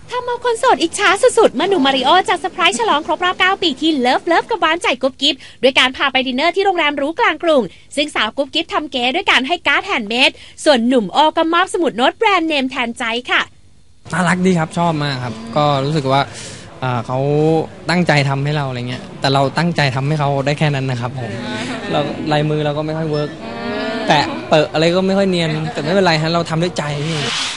ทำเอาคนโสดอิจฉาสุดๆเมื่อหนุ่มมาริโอจัดเซอร์ไพรส์ฉลองครบรอบ9 ปีที่เลิฟกับหวานใจกุ๊บกิ๊บด้วยการพาไปดินเนอร์ที่โรงแรมหรูกลางกรุงซึ่งสาวกุ๊บกิ๊บทำเก๋ด้วยการให้การ์ดแฮนด์เมดส่วนหนุ่มโอก็มอบสมุดโน้ตแบรนด์เนมแทนใจค่ะน่ารักดีครับชอบมากครับก็รู้สึกว่าเขาตั้งใจทำให้เราอะไรเงี้ยแต่เราตั้งใจทำให้เขาได้แค่นั้นนะครับผมเราลายมือเราก็ไม่ค่อยเวิร์กแต่เปิดอะไรก็ไม่ค่อยเนียนแต่ไม่เป็นไรฮะเราทำด้วยใจพี่